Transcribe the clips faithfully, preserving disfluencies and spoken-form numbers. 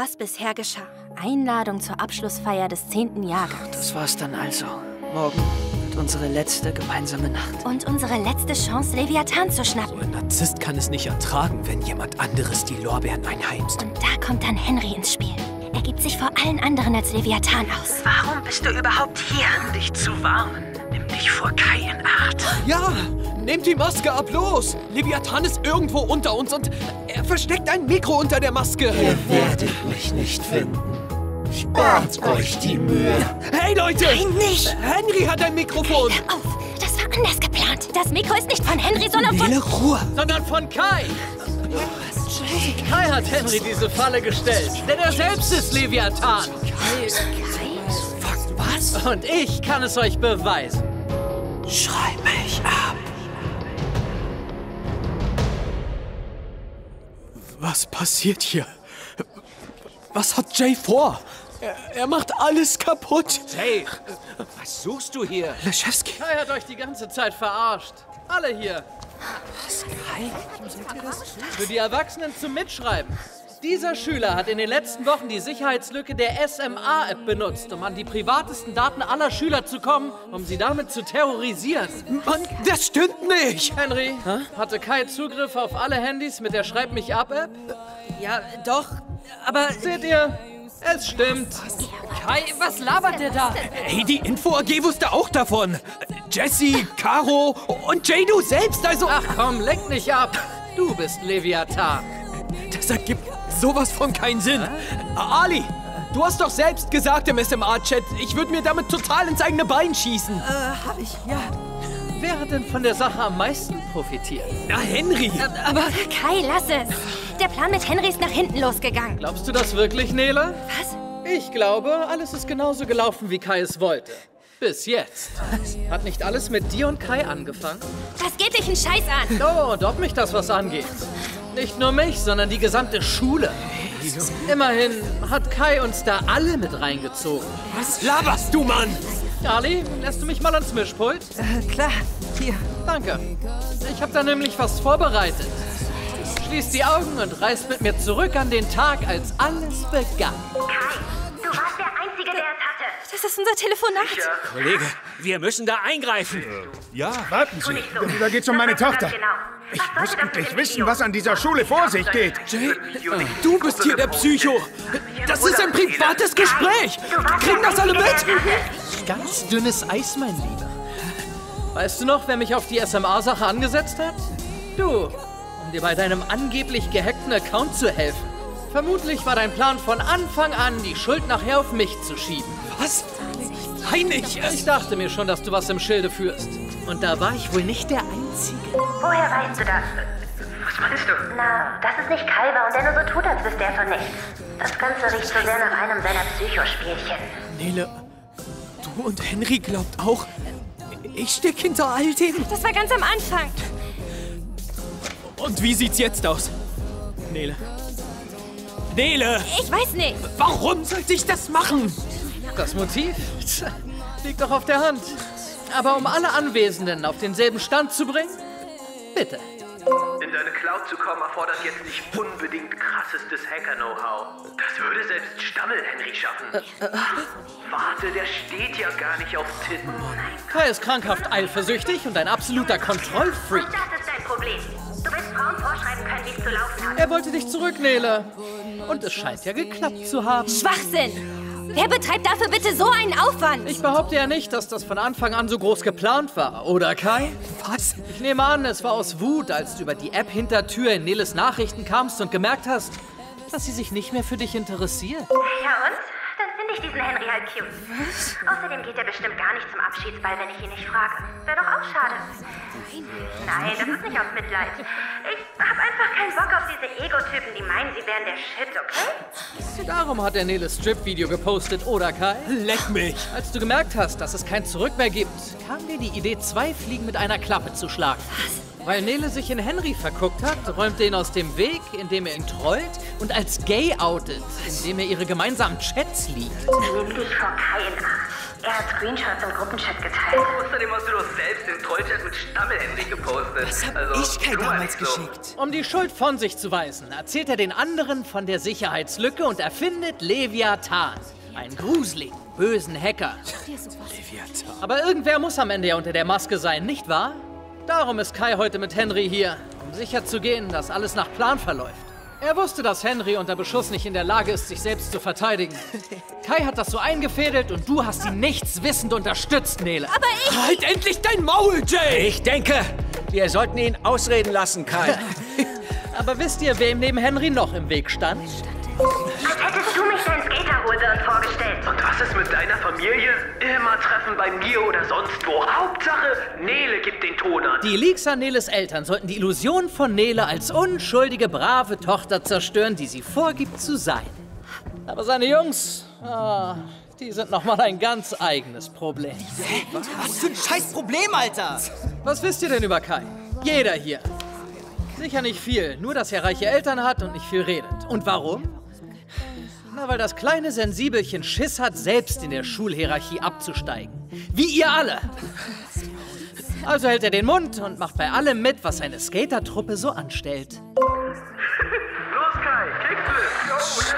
Was bisher geschah. Einladung zur Abschlussfeier des zehnten Jahrgangs. Das war's dann also. Morgen wird unsere letzte gemeinsame Nacht. Und unsere letzte Chance, Leviathan zu schnappen. So ein Narzisst kann es nicht ertragen, wenn jemand anderes die Lorbeeren einheimst. Und da kommt dann Henry ins Spiel. Er gibt sich vor allen anderen als Leviathan aus. Warum bist du überhaupt hier? Um dich zu warnen. Nimm dich vor Kai in Acht. Ja, nehmt die Maske ab, los! Leviathan ist irgendwo unter uns und er versteckt ein Mikro unter der Maske. Ihr werdet mich nicht finden. Spart euch die Mühe. Hey, Leute! Nein, nicht! Henry hat ein Mikrofon! Hör auf! Das war anders geplant. Das Mikro ist nicht von Henry, sondern von... Nele, Ruhe! Sondern von Kai. Kai hat Henry diese Falle gestellt, denn er selbst ist Leviathan. Fuck, was? Und ich kann es euch beweisen. Schrei mich ab! Was passiert hier? Was hat Jay vor? Er, er macht alles kaputt. Hey, was suchst du hier? Leschewski. Kai hat euch die ganze Zeit verarscht. Alle hier. Was, Kai? Für die Erwachsenen zum Mitschreiben. Dieser Schüler hat in den letzten Wochen die Sicherheitslücke der S M A-App benutzt, um an die privatesten Daten aller Schüler zu kommen, um sie damit zu terrorisieren. Mann, das stimmt nicht! Henry, Hä? hatte Kai Zugriff auf alle Handys mit der Schreib mich ab App? Ja, doch. Aber Seht ihr? Es stimmt. Kai, was labert der da? Hey, die Info-A G wusste auch davon. Jesse, Caro und Jay, du selbst, also... Ach komm, lenk nicht ab. Du bist Leviathan. Das ergibt sowas von keinen Sinn. Ali, du hast doch selbst gesagt im S M A-Chat, ich würde mir damit total ins eigene Bein schießen. Äh, hab ich, ja. Wer hat denn von der Sache am meisten profitiert? Na, Henry. Aber Kai, lass es. Der Plan mit Henry ist nach hinten losgegangen. Glaubst du das wirklich, Nele? Was? Ich glaube, alles ist genauso gelaufen, wie Kai es wollte. Bis jetzt. Hat nicht alles mit dir und Kai angefangen? Das geht dich einen Scheiß an. Oh, und ob mich das was angeht. Nicht nur mich, sondern die gesamte Schule. Immerhin hat Kai uns da alle mit reingezogen. Was laberst du, Mann? Ali, lässt du mich mal ans Mischpult? äh, klar, hier. Danke. Ich habe da nämlich was vorbereitet. Schließt die Augen und reist mit mir zurück an den Tag, als alles begann. Kai, du warst der Einzige, der es hatte. Das ist unser Telefonat. Kollege, wir müssen da eingreifen. Ja, warten Sie. Nicht so. Da geht's um meine Was weißt du Tochter. ganz genau? Ich Was muss sollte das endlich mit dem wissen, Video? was an dieser Schule vor sich geht. Jay, du bist hier der Psycho. Das ist ein privates Gespräch. Kriegen das alle mit? Ganz dünnes Eis, mein Lieber. Weißt du noch, wer mich auf die S M A-Sache angesetzt hat? Du, um dir bei deinem angeblich gehackten Account zu helfen. Vermutlich war dein Plan von Anfang an, die Schuld nachher auf mich zu schieben. Was? Nein, ich... Ich dachte mir schon, dass du was im Schilde führst. Und da war ich wohl nicht der Einzige. Woher weißt du das? Was meinst du? Na, dass es nicht Kai war und der nur so tut, als wüsste er von nichts. Das Ganze riecht so sehr nach einem seiner Psychospielchen. Nele, du und Henry glaubt auch, ich steck hinter all dem. Das war ganz am Anfang. Und wie sieht's jetzt aus? Nele. Nele! Ich weiß nicht. Warum sollte ich das machen? Das Motiv? Tja, liegt doch auf der Hand. Aber um alle Anwesenden auf denselben Stand zu bringen, bitte. In deine Cloud zu kommen erfordert jetzt nicht unbedingt krassestes Hacker-Know-how. Das würde selbst Stammel-Henry schaffen. Äh, äh. Warte, der steht ja gar nicht auf Titten. Kai ist krankhaft eifersüchtig und ein absoluter Kontrollfreak. Und das ist dein Problem. Du willst Frauen vorschreiben können, wie es zu laufen hat. Er wollte dich zurück, Nele. Und es scheint ja geklappt zu haben. Schwachsinn. Wer betreibt dafür bitte so einen Aufwand? Ich behaupte ja nicht, dass das von Anfang an so groß geplant war, oder Kai? Was? Ich nehme an, es war aus Wut, als du über die App-Hintertür in Neles Nachrichten kamst und gemerkt hast, dass sie sich nicht mehr für dich interessiert. Ja und? Dann finde ich diesen Henry halt cute. Was? Außerdem geht er bestimmt gar nicht zum Abschiedsball, wenn ich ihn nicht frage. Wäre doch auch schade. Nein, das ist nicht aus Mitleid. Ich hab einfach keinen Bock auf diese Ego-Typen, die meinen, sie wären der Shit, okay? Darum hat er Neles Strip-Video gepostet, oder Kai? Leck mich. Als du gemerkt hast, dass es kein Zurück mehr gibt, kam dir die Idee, zwei Fliegen mit einer Klappe zu schlagen. Weil Nele sich in Henry verguckt hat, räumt er ihn aus dem Weg, indem er ihn trollt und als gay outet, indem er ihre gemeinsamen Chats liegt. Nimm dich vor Kai in Acht. Er hat Screenshots im Gruppenchat geteilt. Außerdem hast du doch selbst den Trollchat mit Stammel-Henry gepostet. Was hab also, ich Kai tu mal damals nicht so. geschickt? Um die Schuld von sich zu weisen, erzählt er den anderen von der Sicherheitslücke und erfindet Leviathan. Einen gruseligen, bösen Hacker. Leviathan. Aber irgendwer muss am Ende ja unter der Maske sein, nicht wahr? Darum ist Kai heute mit Henry hier, um sicherzugehen, dass alles nach Plan verläuft. Er wusste, dass Henry unter Beschuss nicht in der Lage ist, sich selbst zu verteidigen. Kai hat das so eingefädelt und du hast ihn nichtswissend unterstützt, Nele. Aber ich... Halt endlich dein Maul, Jay! Ich denke, wir sollten ihn ausreden lassen, Kai. Aber wisst ihr, wem neben Henry noch im Weg stand? Als hättest du mich dein Skaterhohlbirn vorgestellt. Und was ist mit deiner Familie? Immer Treffen bei mir oder sonst wo. Hauptsache, Nele gibt den Ton an. Die Leaks an Neles Eltern sollten die Illusion von Nele als unschuldige, brave Tochter zerstören, die sie vorgibt zu sein. Aber seine Jungs, ah, die sind nochmal ein ganz eigenes Problem. Was für ein scheiß Problem, Alter! Was wisst ihr denn über Kai? Jeder hier. Sicher nicht viel, nur dass er reiche Eltern hat und nicht viel redet. Und warum? Na, weil das kleine Sensibelchen Schiss hat, selbst in der Schulhierarchie abzusteigen. Wie ihr alle. Also hält er den Mund und macht bei allem mit, was seine Skatertruppe so anstellt. Los, Kai, Kickflip.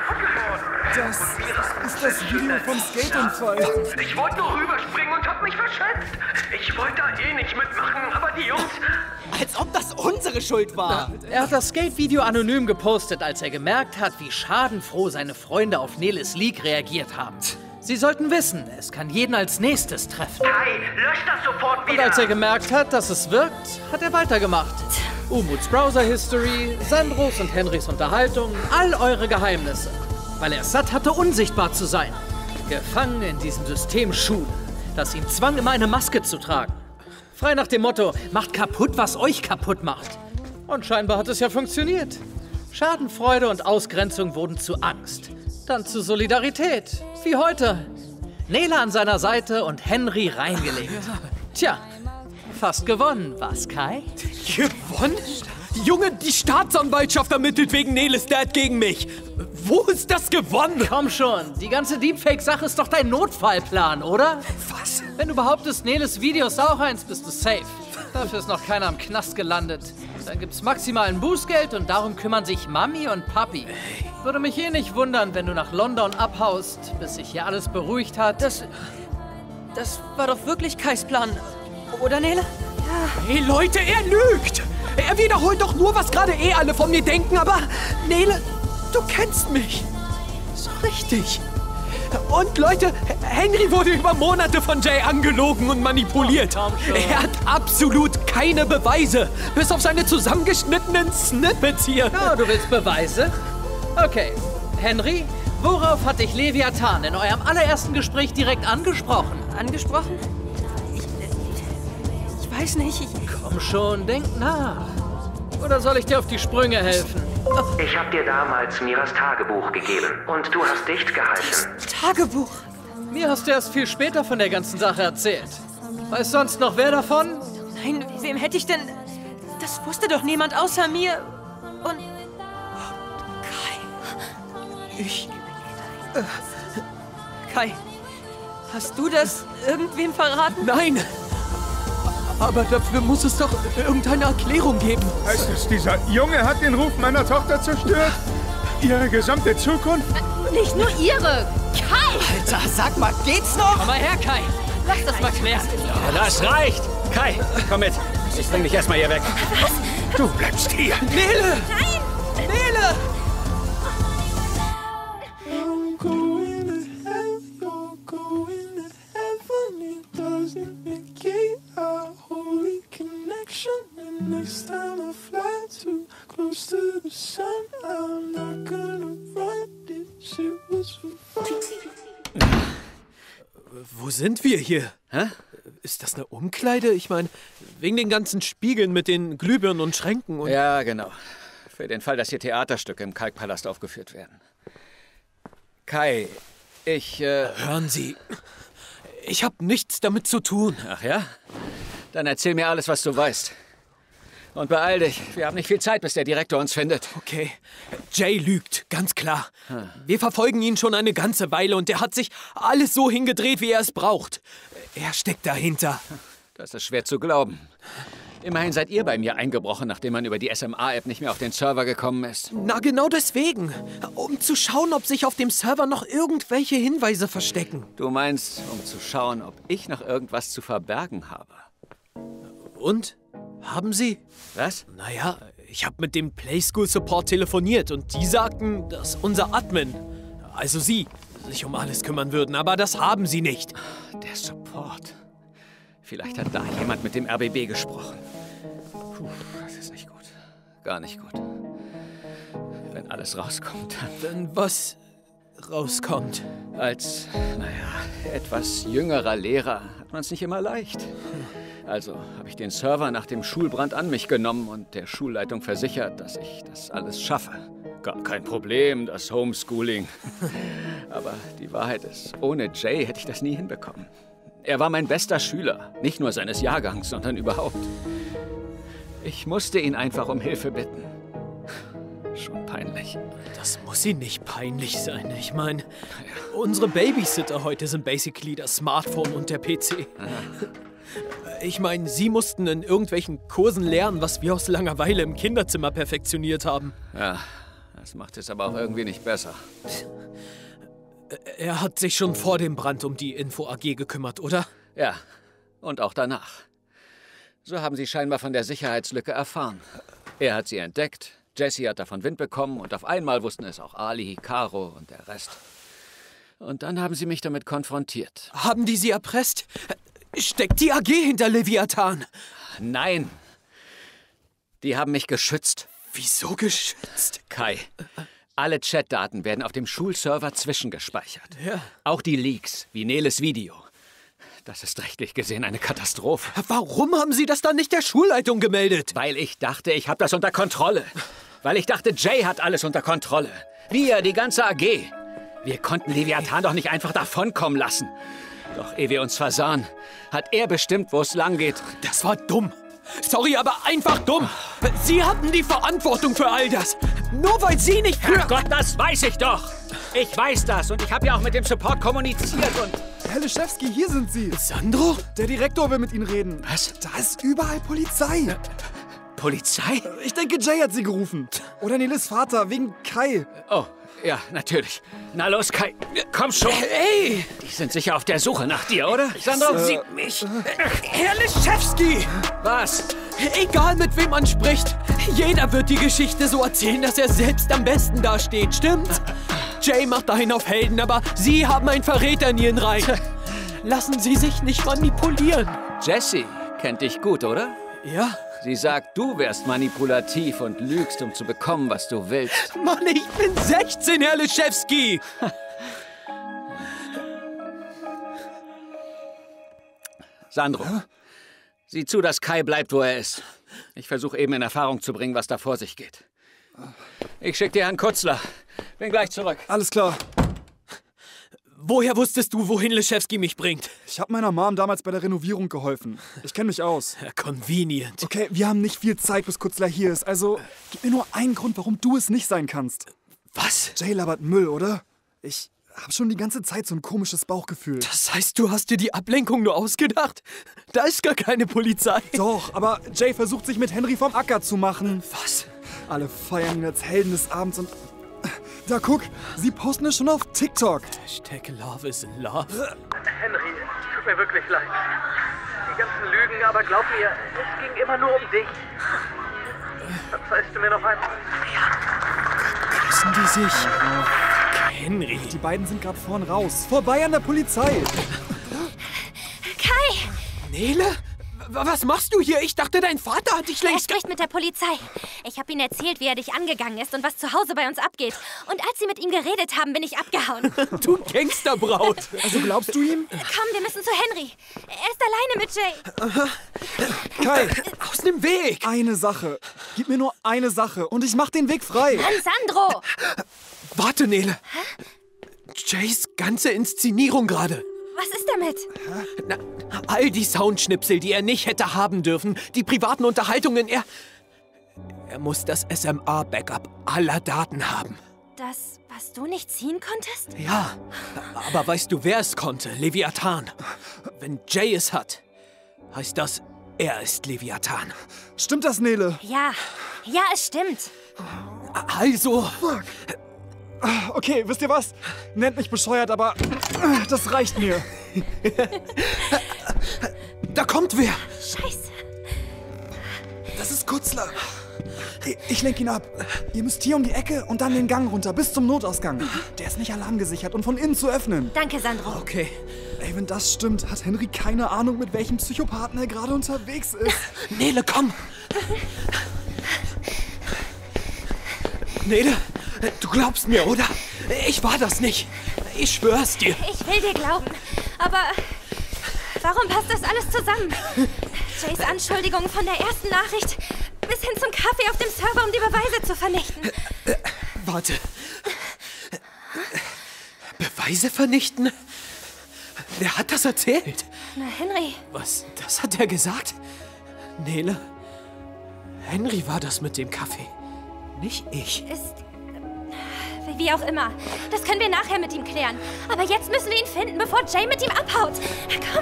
Das ist das Video vom Skateunfall. Ich wollte nur rüberspringen und hab mich verschätzt. Ich wollte da eh nicht mitmachen, aber die Jungs... Als ob das unsere Schuld war. Er hat das Skate-Video anonym gepostet, als er gemerkt hat, wie schadenfroh seine Freunde auf Neles Leak reagiert haben. Sie sollten wissen, es kann jeden als nächstes treffen. Kai, lösch das sofort Und wieder. als er gemerkt hat, dass es wirkt, hat er weitergemacht. Umuts Browser-History, Sandros und Henrys Unterhaltung, all eure Geheimnisse. Weil er es satt hatte, unsichtbar zu sein. Gefangen in diesem System Schule, das ihn zwang, immer eine Maske zu tragen. Frei nach dem Motto, macht kaputt, was euch kaputt macht. Und scheinbar hat es ja funktioniert. Schadenfreude und Ausgrenzung wurden zu Angst. Dann zu Solidarität, wie heute. Nele an seiner Seite und Henry reingelegt. Tja, fast gewonnen, was, Kai? Gewonnen? Junge, die Staatsanwaltschaft ermittelt wegen Neles Dad gegen mich. Wo ist das gewonnen? Komm schon, die ganze Deepfake-Sache ist doch dein Notfallplan, oder? Was? Wenn du behauptest, Neles Video ist auch eins, bist du safe. Dafür ist noch keiner im Knast gelandet. Dann gibt's maximal ein Bußgeld und darum kümmern sich Mami und Papi. Würde mich eh nicht wundern, wenn du nach London abhaust, bis sich hier alles beruhigt hat. Das... Das war doch wirklich Kais Plan. Oder, Nele? Hey Leute, er lügt! Er wiederholt doch nur, was gerade eh alle von mir denken, aber Nele, du kennst mich. So richtig. Und Leute, Henry wurde über Monate von Jay angelogen und manipuliert. Er hat absolut keine Beweise, bis auf seine zusammengeschnittenen Snippets hier. Oh, du willst Beweise? Okay, Henry, worauf hat dich Leviathan in eurem allerersten Gespräch direkt angesprochen? Angesprochen? Ich, ich weiß nicht, ich... Komm schon, denk nach. Oder soll ich dir auf die Sprünge helfen? Ich hab dir damals Miras Tagebuch gegeben und du hast dicht gehalten. Tagebuch. Mir hast du erst viel später von der ganzen Sache erzählt. Weiß sonst noch wer davon? Nein, wem hätte ich denn... Das wusste doch niemand außer mir und... Kai. Ich... Äh, Kai, hast du das irgendwem verraten? Nein. Aber dafür muss es doch irgendeine Erklärung geben. Heißt es, dieser Junge hat den Ruf meiner Tochter zerstört? Ihre gesamte Zukunft? Nicht nur ihre. Kai! Alter, sag mal, geht's noch? Komm mal her, Kai. Lass das mal klären. Ja, das reicht. Kai, komm mit. Ich bring dich erstmal hier weg. Du bleibst hier. Nele! Nein! Nele! Wo sind wir hier? Hä? Ist das eine Umkleide? Ich meine, wegen den ganzen Spiegeln mit den Glühbirnen und Schränken und... Ja, genau. Für den Fall, dass hier Theaterstücke im Kalkpalast aufgeführt werden. Kai, ich, äh... Hören Sie, ich habe nichts damit zu tun. Ach ja? Dann erzähl mir alles, was du weißt. Und beeil dich. Wir haben nicht viel Zeit, bis der Direktor uns findet. Okay. Jay lügt, ganz klar. Hm. Wir verfolgen ihn schon eine ganze Weile und er hat sich alles so hingedreht, wie er es braucht. Er steckt dahinter. Das ist schwer zu glauben. Immerhin seid ihr bei mir eingebrochen, nachdem man über die S M A-App nicht mehr auf den Server gekommen ist. Na, genau deswegen. Um zu schauen, ob sich auf dem Server noch irgendwelche Hinweise verstecken. Du meinst, um zu schauen, ob ich noch irgendwas zu verbergen habe? Und? Haben Sie? Was? Naja, ich habe mit dem Playschool Support telefoniert und die sagten, dass unser Admin, also Sie, sich um alles kümmern würden, aber das haben Sie nicht. Der Support. Vielleicht hat da jemand mit dem R B B gesprochen. Puh, das ist nicht gut. Gar nicht gut. Wenn alles rauskommt, dann... Wenn was rauskommt? Als, naja, etwas jüngerer Lehrer hat man es nicht immer leicht. Also habe ich den Server nach dem Schulbrand an mich genommen und der Schulleitung versichert, dass ich das alles schaffe. Gar kein Problem, das Homeschooling. Aber die Wahrheit ist, ohne Jay hätte ich das nie hinbekommen. Er war mein bester Schüler, nicht nur seines Jahrgangs, sondern überhaupt. Ich musste ihn einfach um Hilfe bitten. Schon peinlich. Das muss Ihnen nicht peinlich sein. Ich meine, unsere Babysitter heute sind basically das Smartphone und der P C. Aha. Ich meine, Sie mussten in irgendwelchen Kursen lernen, was wir aus Langeweile im Kinderzimmer perfektioniert haben. Ja, das macht es aber auch irgendwie nicht besser. Er hat sich schon vor dem Brand um die Info A G gekümmert, oder? Ja, und auch danach. So haben Sie scheinbar von der Sicherheitslücke erfahren. Er hat sie entdeckt, Jessie hat davon Wind bekommen und auf einmal wussten es auch Ali, Caro und der Rest. Und dann haben Sie mich damit konfrontiert. Haben die Sie erpresst? Steckt die A G hinter Leviathan? Nein. Die haben mich geschützt. Wieso geschützt? Kai, alle Chatdaten werden auf dem Schulserver zwischengespeichert. Ja. Auch die Leaks, wie Neles Video. Das ist rechtlich gesehen eine Katastrophe. Warum haben Sie das dann nicht der Schulleitung gemeldet? Weil ich dachte, ich habe das unter Kontrolle. Weil ich dachte, Jay hat alles unter Kontrolle. Wir, die ganze A G. Wir konnten Leviathan doch nicht einfach davonkommen lassen. Doch ehe wir uns versahen, hat er bestimmt, wo es lang geht. Das war dumm. Sorry, aber einfach dumm. Sie hatten die Verantwortung für all das. Nur weil Sie nicht... Herrgott, das weiß ich doch. Ich weiß das und ich habe ja auch mit dem Support kommuniziert und... Herr Leschewski, hier sind Sie. Sandro? Der Direktor will mit Ihnen reden. Was? Da ist überall Polizei. Polizei? Ich denke, Jay hat Sie gerufen. Oder Neles Vater, wegen Kai. Oh, ja, natürlich. Na los, Kai, komm schon. Hey! Die sind sicher auf der Suche nach dir, oder? Sandro, äh, sieh mich. Herr Leschewski! Was? Egal, mit wem man spricht. Jeder wird die Geschichte so erzählen, dass er selbst am besten dasteht, stimmt's? Jay macht dahin auf Helden, aber Sie haben einen Verräter in Ihren Reihen. Lassen Sie sich nicht manipulieren. Jessie kennt dich gut, oder? Ja. Sie sagt, du wärst manipulativ und lügst, um zu bekommen, was du willst. Mann, ich bin sechzehn, Herr Leschewski! Sandro, Hä? sieh zu, dass Kai bleibt, wo er ist. Ich versuche eben in Erfahrung zu bringen, was da vor sich geht. Ich schicke dir Herrn Kutzler. Bin gleich zurück. Alles klar. Woher wusstest du, wohin Leschewski mich bringt? Ich habe meiner Mom damals bei der Renovierung geholfen. Ich kenne mich aus. Ja, convenient. Okay, wir haben nicht viel Zeit, bis Kutzler hier ist. Also, gib mir nur einen Grund, warum du es nicht sein kannst. Was? Jay labert Müll, oder? Ich habe schon die ganze Zeit so ein komisches Bauchgefühl. Das heißt, du hast dir die Ablenkung nur ausgedacht? Da ist gar keine Polizei. Doch, aber Jay versucht sich mit Henry vom Acker zu machen. Was? Alle feiern ihn als Helden des Abends und... Da, guck, sie posten es schon auf TikTok. Hashtag Love is in Love. Henry, tut mir wirklich leid. Die ganzen Lügen, aber glaub mir, es ging immer nur um dich. Verzeihst du mir noch einmal? Küssen die sich? Henry. Die beiden sind gerade vorn raus. Vorbei an der Polizei. Kai! Nele? Was machst du hier? Ich dachte, dein Vater hat dich längst... Er spricht mit der Polizei. Ich habe ihm erzählt, wie er dich angegangen ist und was zu Hause bei uns abgeht. Und als sie mit ihm geredet haben, bin ich abgehauen. Du Gangsterbraut. Also glaubst du ihm? Komm, wir müssen zu Henry. Er ist alleine mit Jay. Aha. Kai, aus dem Weg. Eine Sache. Gib mir nur eine Sache und ich mach den Weg frei. Mann, Sandro! Warte, Nele. Hä? Jays ganze Inszenierung gerade. Was ist damit? Na, all die Soundschnipsel, die er nicht hätte haben dürfen, die privaten Unterhaltungen, er... Er muss das S M A-Backup aller Daten haben. Das, was du nicht ziehen konntest? Ja, aber weißt du, wer es konnte? Leviathan. Wenn Jay es hat, heißt das, er ist Leviathan. Stimmt das, Nele? Ja, ja, es stimmt. Also... Fuck. Okay, wisst ihr was? Nennt mich bescheuert, aber das reicht mir. Da kommt wer. Scheiße. Das ist Kutzler. Ich lenke ihn ab. Ihr müsst hier um die Ecke und dann den Gang runter bis zum Notausgang. Der ist nicht alarmgesichert und von innen zu öffnen. Danke, Sandro. Okay. Ey, wenn das stimmt, hat Henry keine Ahnung, mit welchem Psychopathen er gerade unterwegs ist. Nele, komm! Nele, du glaubst mir, oder? Ich war das nicht. Ich schwör's dir. Ich will dir glauben, aber warum passt das alles zusammen? Jays Anschuldigungen von der ersten Nachricht bis hin zum Kaffee auf dem Server, um die Beweise zu vernichten. Äh, äh, warte. Beweise vernichten? Wer hat das erzählt? Na, Henry. Was? Das hat er gesagt? Nele? Henry war das mit dem Kaffee. Nicht ich. Ist... Wie auch immer. Das können wir nachher mit ihm klären. Aber jetzt müssen wir ihn finden, bevor Jay mit ihm abhaut. Komm.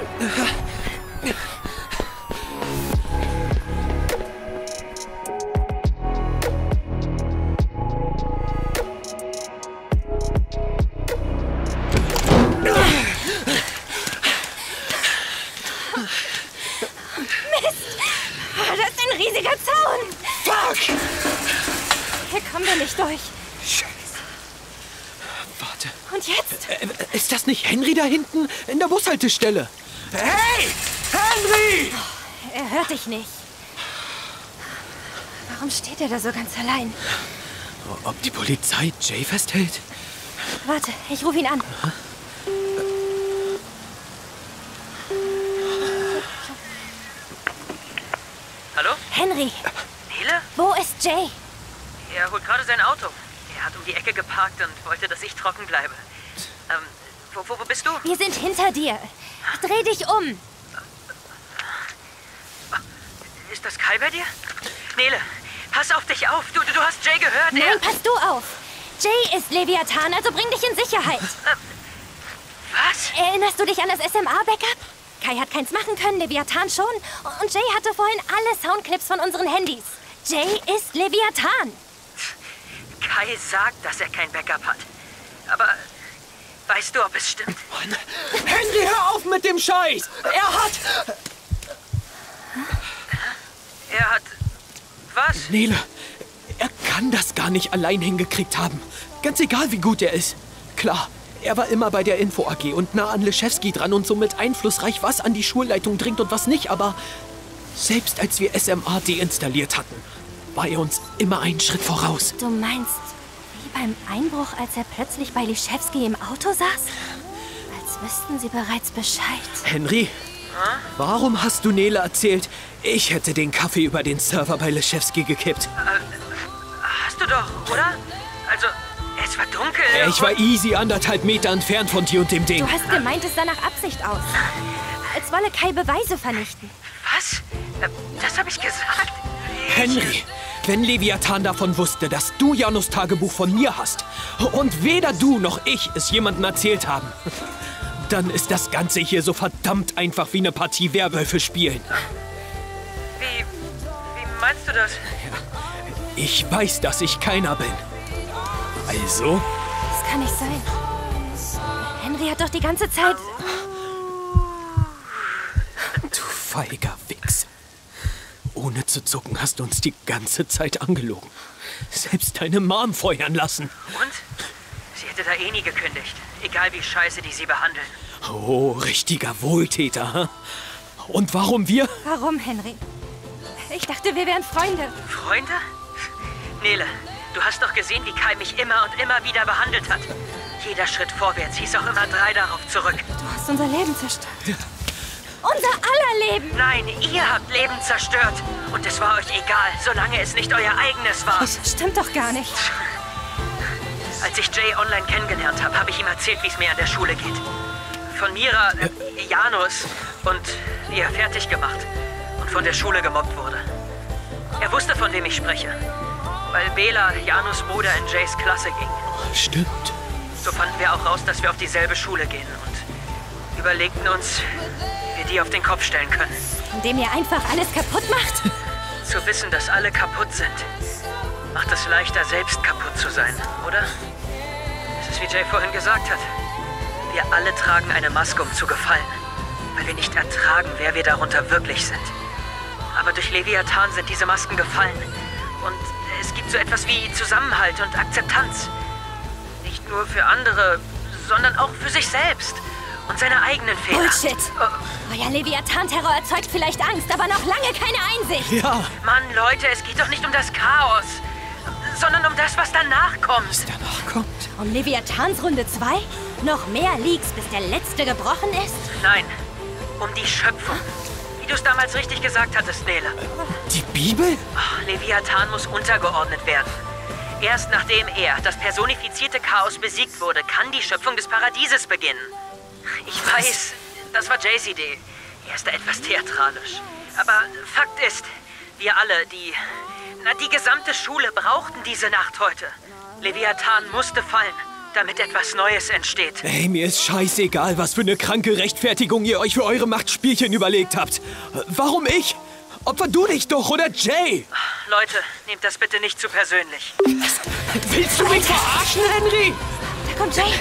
Das ist ein riesiger Zaun! Fuck! Hier kommen wir nicht durch. Scheiße. Warte. Und jetzt? Äh, ist das nicht Henry da hinten in der Bushaltestelle? Hey! Henry! Oh, er hört dich nicht. Warum steht er da so ganz allein? Ob die Polizei Jay festhält? Warte, ich rufe ihn an. Aha. Hallo? Henry. Nele? Wo ist Jay? Er holt gerade sein Auto. Er hat um die Ecke geparkt und wollte, dass ich trocken bleibe. Ähm, wo, wo, wo bist du? Wir sind hinter dir. Dreh dich um. Ist das Kai bei dir? Nele, pass auf dich auf. Du, du hast Jay gehört. Nein, er... pass du auf. Jay ist Leviathan, also bring dich in Sicherheit. Äh, was? Erinnerst du dich an das S M A-Backup? Kai hat keins machen können, Leviathan schon. Und Jay hatte vorhin alle Soundclips von unseren Handys. Jay ist Leviathan. Kai sagt, dass er kein Backup hat. Aber weißt du, ob es stimmt? Mann. Henry, hör auf mit dem Scheiß! Er hat... Er hat... was? Nele, er kann das gar nicht allein hingekriegt haben. Ganz egal, wie gut er ist. Klar, er war immer bei der Info A G und nah an Leschewski dran und somit einflussreich, was an die Schulleitung dringt und was nicht. Aber selbst als wir S M A deinstalliert hatten, war er uns immer einen Schritt voraus. Du meinst, wie beim Einbruch, als er plötzlich bei Leschewski im Auto saß? Als wüssten sie bereits Bescheid. Henry, warum hast du Nele erzählt, ich hätte den Kaffee über den Server bei Leschewski gekippt? Äh, hast du doch, oder? Also, es war dunkel. Ich war easy anderthalb Meter entfernt von dir und dem Ding. Du hast gemeint, es sah nach Absicht aus. Als wolle Kai Beweise vernichten. Was? Das habe ich gesagt. Henry, wenn Leviathan davon wusste, dass du Janus Tagebuch von mir hast und weder du noch ich es jemandem erzählt haben, dann ist das Ganze hier so verdammt einfach wie eine Partie Werwölfe spielen. Wie, wie meinst du das? Ja, ich weiß, dass ich keiner bin. Also? Das kann nicht sein. Henry hat doch die ganze Zeit... Du feiger Wichs. Ohne zu zucken hast du uns die ganze Zeit angelogen. Selbst deine Mom feuern lassen. Und? Sie hätte da eh nie gekündigt. Egal wie scheiße die sie behandeln. Oh, richtiger Wohltäter, hm? Und warum wir? Warum, Henry? Ich dachte, wir wären Freunde. Freunde? Nele, du hast doch gesehen, wie Kai mich immer und immer wieder behandelt hat. Jeder Schritt vorwärts hieß auch immer drei darauf zurück. Du hast unser Leben zerstört. Unser aller Leben! Nein, ihr habt Leben zerstört. Und es war euch egal, solange es nicht euer eigenes war. Das stimmt doch gar nicht. Als ich Jay online kennengelernt habe, habe ich ihm erzählt, wie es mir an der Schule geht. Von Mira, äh, Janus und wie er fertig gemacht und von der Schule gemobbt wurde. Er wusste, von wem ich spreche. weil Bela, Janus Bruder, in Jays Klasse ging. Stimmt. So fanden wir auch raus, dass wir auf dieselbe Schule gehen und überlegten uns, wie wir die auf den Kopf stellen können. Indem ihr einfach alles kaputt macht? Zu wissen, dass alle kaputt sind, macht es leichter, selbst kaputt zu sein, oder? Es ist, wie Jay vorhin gesagt hat. Wir alle tragen eine Maske, um zu gefallen, weil wir nicht ertragen, wer wir darunter wirklich sind. Aber durch Leviathan sind diese Masken gefallen. Und es gibt so etwas wie Zusammenhalt und Akzeptanz. Nicht nur für andere, sondern auch für sich selbst und seine eigenen Fehler. Bullshit! Oh. Euer Leviathan-Terror erzeugt vielleicht Angst, aber noch lange keine Einsicht. Ja. Mann, Leute, es geht doch nicht um das Chaos, sondern um das, was danach kommt. Was danach kommt? Um Leviathans Runde zwei? Noch mehr Leaks, bis der letzte gebrochen ist? Nein, um die Schöpfung. Wie du es damals richtig gesagt hattest, Nele. Die Bibel? Oh, Leviathan muss untergeordnet werden. Erst nachdem er, das personifizierte Chaos, besiegt wurde, kann die Schöpfung des Paradieses beginnen. Ich weiß, das war Jays Idee. Er ist da etwas theatralisch. Aber Fakt ist, wir alle, die... Na, die gesamte Schule brauchten diese Nacht heute. Leviathan musste fallen, damit etwas Neues entsteht. Ey, mir ist scheißegal, was für eine kranke Rechtfertigung ihr euch für eure Machtspielchen überlegt habt. Warum ich? Opfer du dich doch, oder Jay? Leute, nehmt das bitte nicht zu persönlich. Willst du mich verarschen, Henry? Da kommt Jay.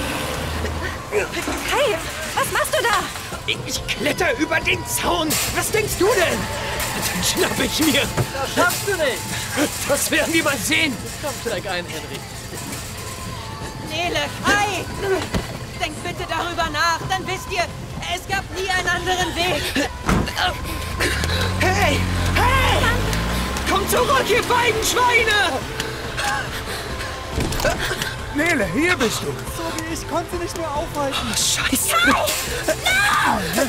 Hey, was machst du da? Ich, ich kletter über den Zaun. Was denkst du denn? Dann schnapp ich mir. Das schaffst du nicht. Das werden wir mal sehen. Komm, steig ein, Henry. Nele, Kai! Denkt bitte darüber nach, dann wisst ihr, es gab nie einen anderen Weg. Hey! Hey! Komm zurück, ihr beiden Schweine! Nele, hier bist du. Sorry, ich konnte nicht mehr aufhalten. Oh, Scheiße! Nein!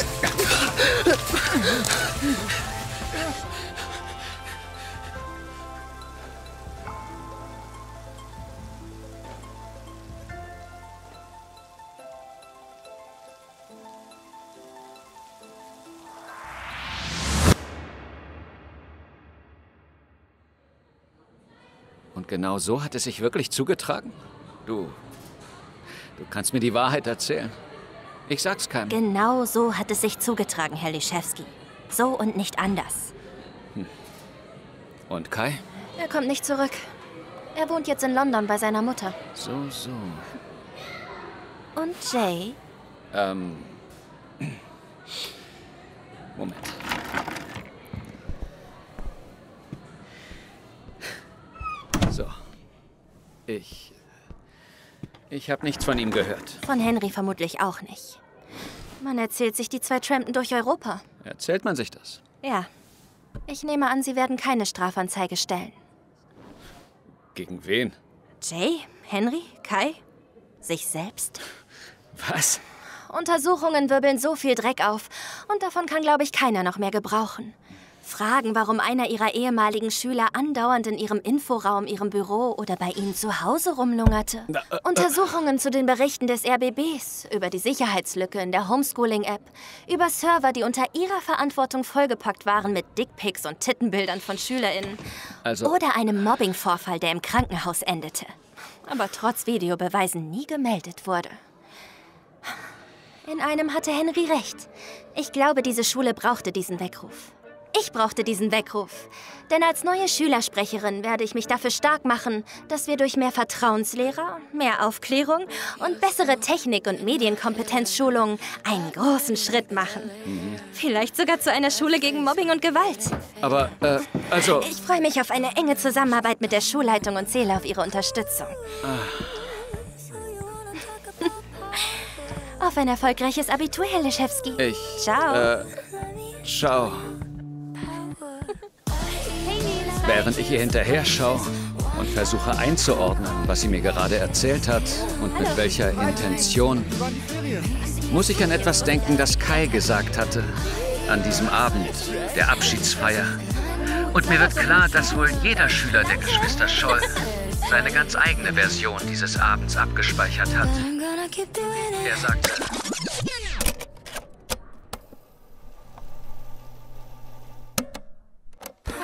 Und genau so hat es sich wirklich zugetragen? Du, du kannst mir die Wahrheit erzählen. Ich sag's keinem. Genau so hat es sich zugetragen, Herr Liszewski. So und nicht anders. Hm. Und Kai? Er kommt nicht zurück. Er wohnt jetzt in London bei seiner Mutter. So, so. Und Jay? Ähm... Moment. So. Ich... Ich habe nichts von ihm gehört. Von Henry vermutlich auch nicht. Man erzählt sich, die zwei trampen durch Europa. Erzählt man sich das? Ja. Ich nehme an, sie werden keine Strafanzeige stellen. Gegen wen? Jay? Henry? Kai? Sich selbst? Was? Untersuchungen wirbeln so viel Dreck auf. Und davon kann, glaube ich, keiner noch mehr gebrauchen. Fragen, warum einer ihrer ehemaligen Schüler andauernd in ihrem Inforaum, ihrem Büro oder bei ihnen zu Hause rumlungerte. Na, äh, Untersuchungen zu den Berichten des R B Bs, über die Sicherheitslücke in der Homeschooling-App, über Server, die unter ihrer Verantwortung vollgepackt waren mit Dickpics und Tittenbildern von SchülerInnen. Also... Oder einem Mobbing-Vorfall, der im Krankenhaus endete. Aber trotz Videobeweisen nie gemeldet wurde. In einem hatte Henry recht. Ich glaube, diese Schule brauchte diesen Weckruf. Ich brauchte diesen Weckruf. Denn als neue Schülersprecherin werde ich mich dafür stark machen, dass wir durch mehr Vertrauenslehrer, mehr Aufklärung und bessere Technik- und Medienkompetenzschulungen einen großen Schritt machen. Mhm. Vielleicht sogar zu einer Schule gegen Mobbing und Gewalt. Aber, äh, also... Ich freue mich auf eine enge Zusammenarbeit mit der Schulleitung und zähle auf Ihre Unterstützung. Ah. Auf ein erfolgreiches Abitur, Herr Liszewski. Ich... Ciao. Äh, ciao. Während ich ihr hinterher schaue und versuche einzuordnen, was sie mir gerade erzählt hat und mit welcher Intention, muss ich an etwas denken, das Kai gesagt hatte, an diesem Abend, der Abschiedsfeier. Und mir wird klar, dass wohl jeder Schüler der Geschwister Scholl seine ganz eigene Version dieses Abends abgespeichert hat. Er sagte...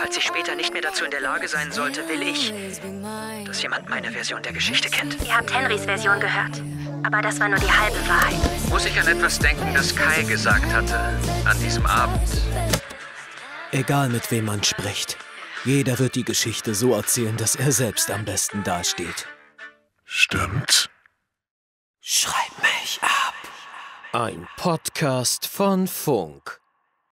Falls ich später nicht mehr dazu in der Lage sein sollte, will ich, dass jemand meine Version der Geschichte kennt. Ihr habt Henrys Version gehört. Aber das war nur die halbe Wahrheit. Muss ich an etwas denken, das Kai gesagt hatte an diesem Abend? Egal mit wem man spricht. Jeder wird die Geschichte so erzählen, dass er selbst am besten dasteht. Stimmt. Schreib mich ab. Ein Podcast von Funk.